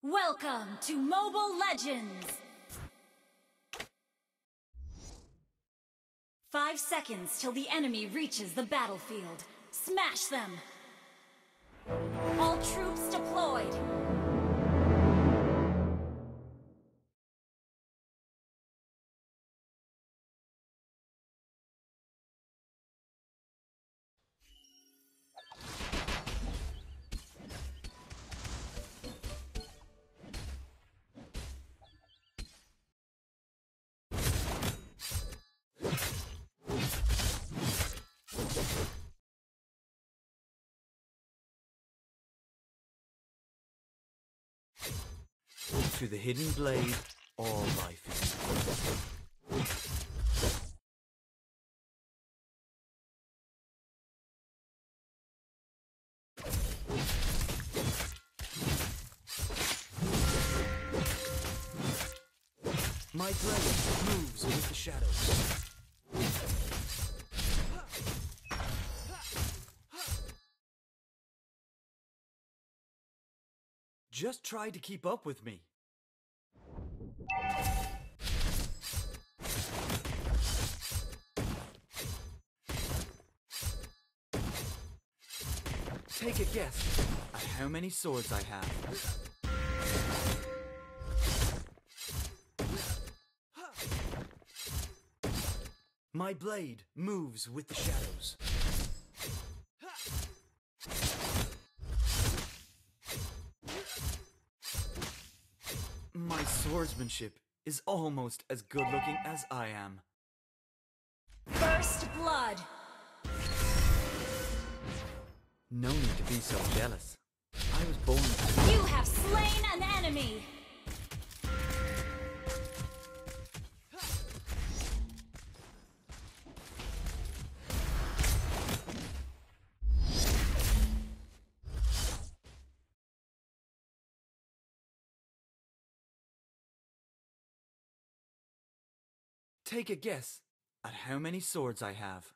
Welcome to Mobile Legends! 5 seconds till the enemy reaches the battlefield. Smash them! All troops deployed! To the hidden blade, all life is equal. My blade moves with the shadows. Just try to keep up with me. Take a guess at how many swords I have. My blade moves with the shadows. My swordsmanship is almost as good looking as I am. First blood! No need to be so jealous. I was born... You have slain an enemy! Take a guess at how many swords I have.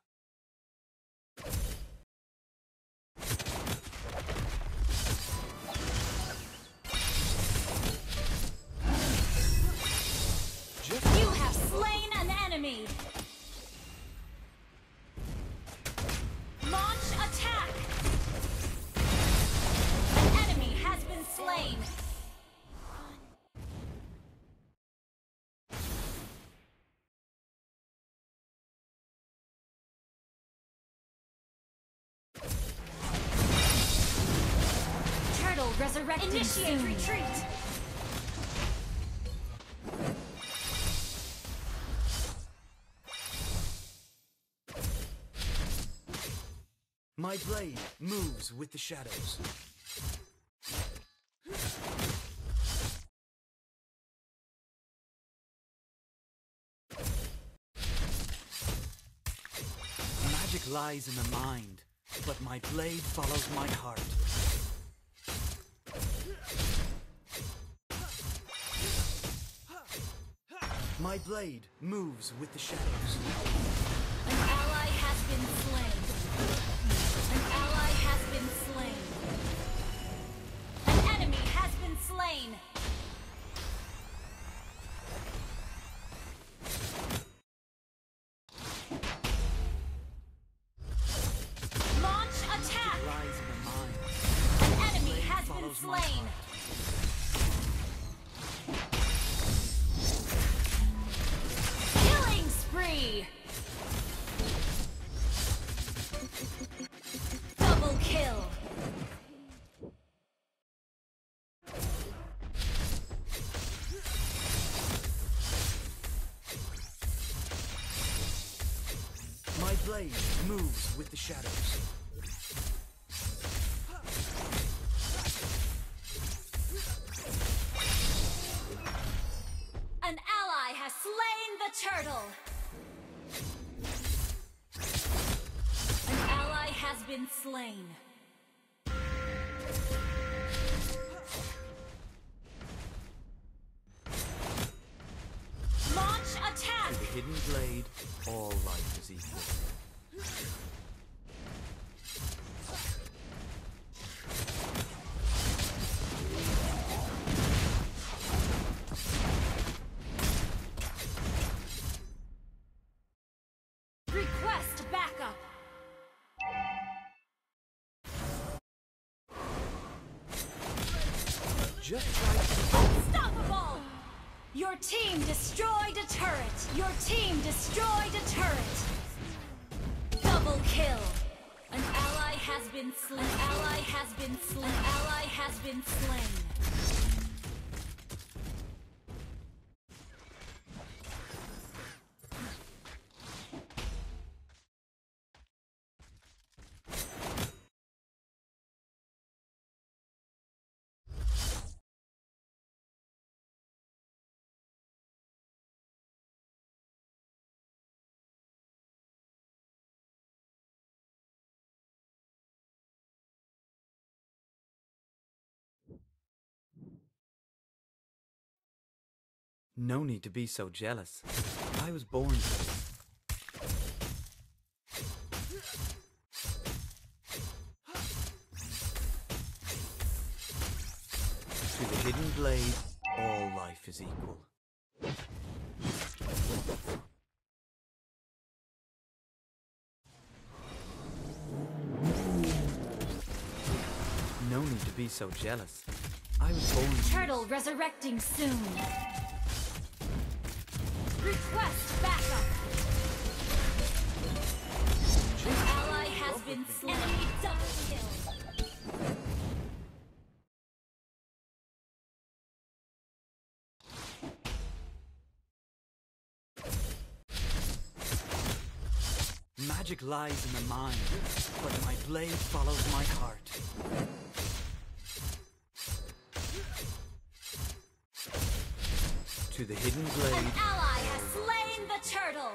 You have slain an enemy! Launch attack! An enemy has been slain! Turtle resurrected. Initiate retreat! My blade moves with the shadows. Magic lies in the mind, but my blade follows my heart. My blade moves with the shadows. An ally has been slain. An ally has been slain. An enemy has been slain. Launch attack! Lies in the mind. An enemy has been Follows my slain. heart. Killing spree! Double kill! My blade moves with the shadows. An ally has slain the turtle! An ally has been slain. Launch attack! To the hidden blade, all life is equal. just try. Unstoppable! Your team destroyed a turret! Your team destroyed a turret! Double kill! An ally has been slain. An ally has been slain. An ally has been slain. No need to be so jealous. I was born for this. To the hidden blade, all life is equal. No need to be so jealous. I was born for this. Turtle resurrecting soon. Request backup. An ally has been slain. Enemy double kill. Magic lies in the mind, but my blade follows my heart. To the hidden An blade. ally has slain the turtle.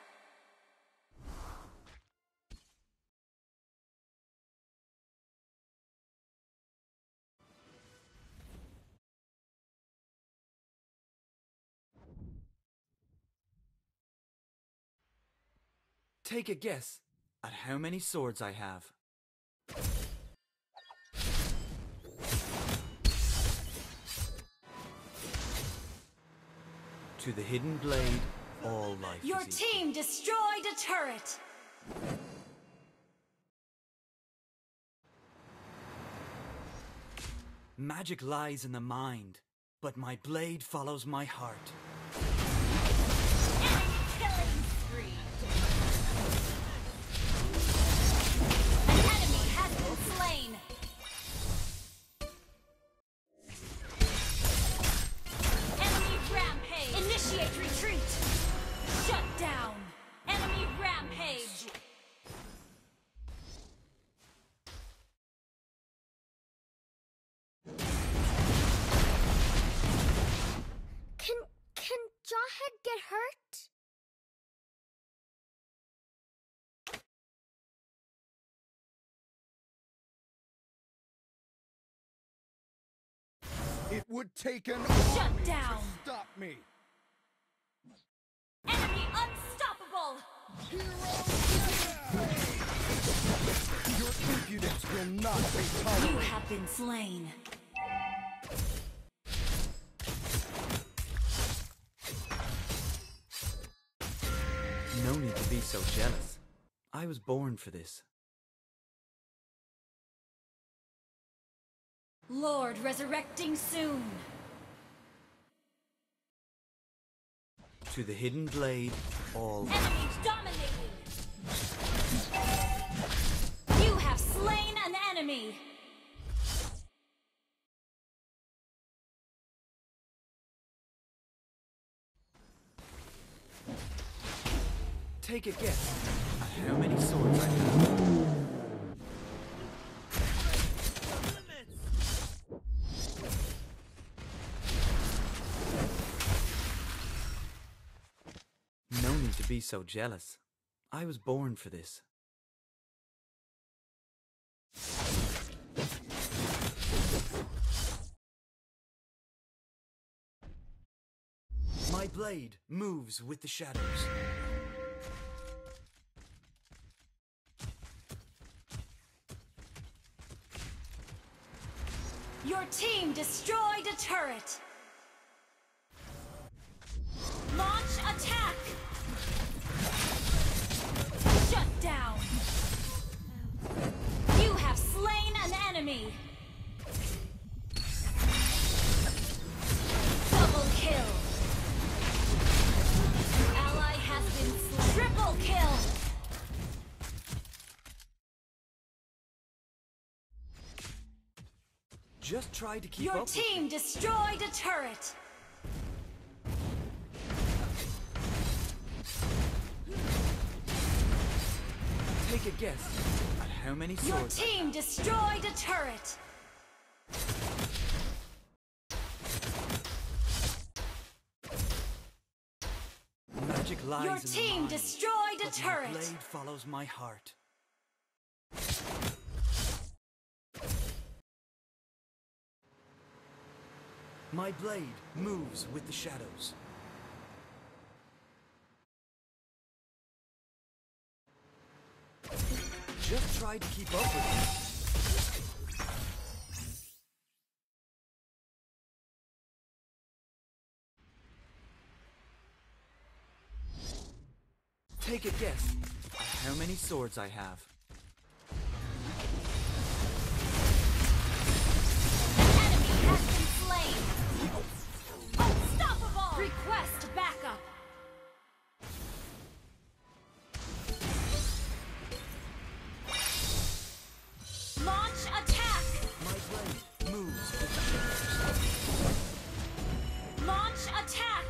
Take a guess at how many swords I have. To the hidden blade, all life Your is equal. team destroyed a turret. Magic lies in the mind, but my blade follows my heart. Enemy killing spree. An enemy has been slain. Enemy rampage. Initiate retreat. Shut down. Enemy rampage. Can Jawhead get hurt? It would take an Shut army down. to stop me. Enemy unstoppable. Your impudence will not be You tolerated. have been slain. No need to be so jealous. I was born for this. Lord resurrecting soon. To the hidden blade, all life. Enemy dominating. You have slain an enemy. Take a guess at how many swords I have. No need to be so jealous. I was born for this. My blade moves with the shadows. Your team destroyed a turret. Launch attack. Shut down. You have slain an enemy. Just try to keep Your up with team me. destroyed a turret. Take a guess at how many Your swords I team destroyed a turret. have. Magic lies Your in the team mind, destroyed a but turret. my blade follows my heart. My blade moves with the shadows. Just try to keep up with me. Take a guess at how many swords I have. An enemy has been slain. Unstoppable! Request backup. Launch attack. My blade moves with the shadows. Launch attack.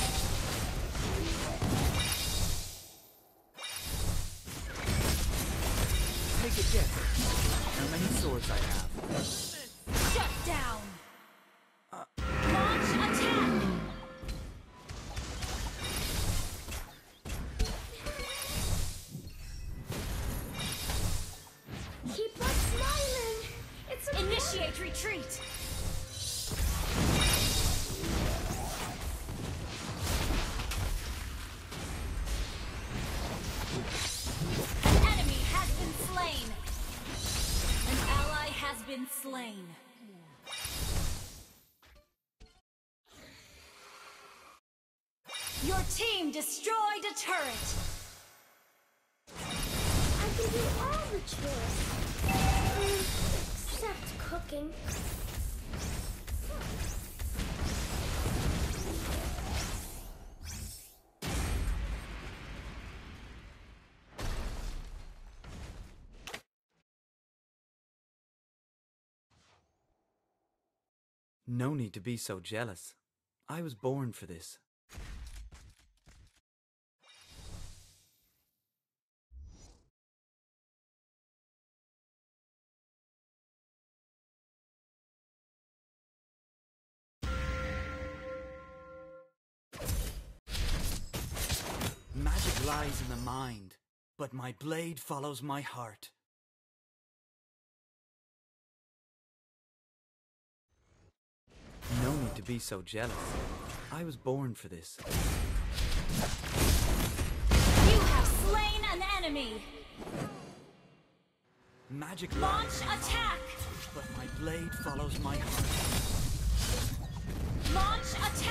Take a guess at how many swords I have. Shut down. Launch attack. Keep on smiling. It's okay. Initiate retreat. An enemy has been slain. An ally has been slain. Your team destroyed a turret. I can do all the chores. Except cooking. No need to be so jealous. I was born for this. Magic lies in the mind, but my blade follows my heart. No need to be so jealous. I was born for this. You have slain an enemy. Magic Launch lies in the mind, attack. but my blade follows my heart. Launch attack.